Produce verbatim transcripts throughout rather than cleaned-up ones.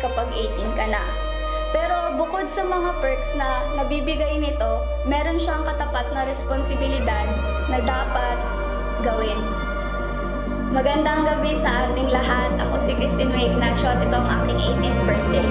kapag eighteen ka na. Pero bukod sa mga perks na nabibigay nito, meron siyang katapat na responsibilidad na dapat gawin. Magandang gabi sa ating lahat. Ako si Christine May Ignacio at ito ang aking eighteenth birthday.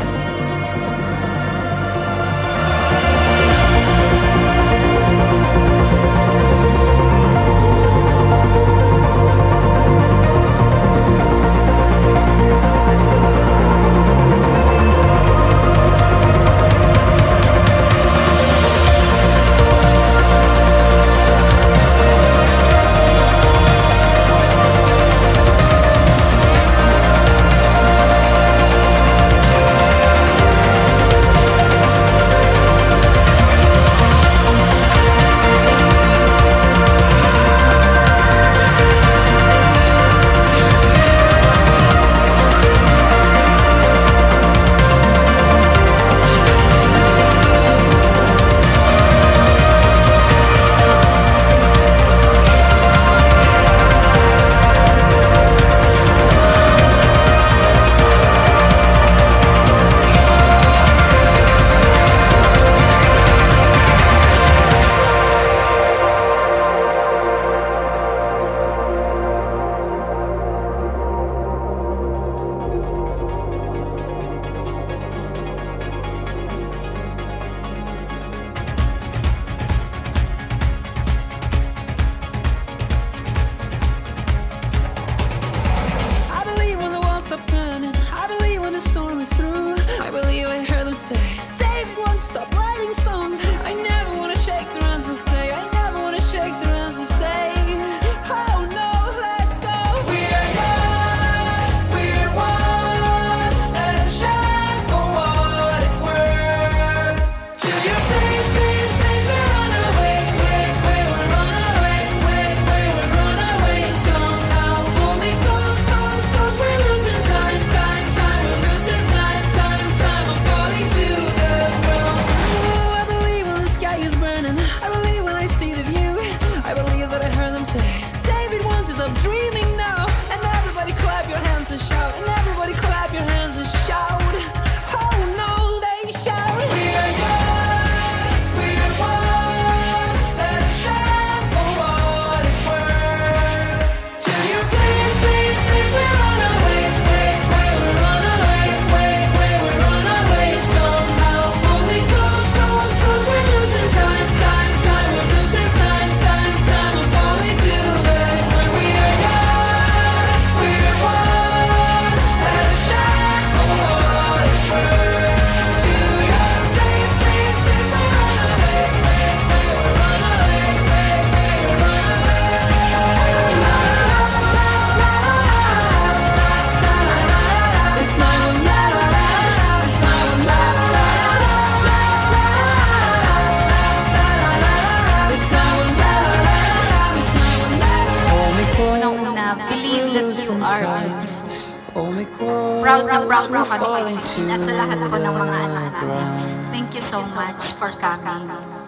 Believe that you are beautiful. Proud na proud na kami kay Christine at sa lahat po ng mga anak namin. Thank you so much for coming.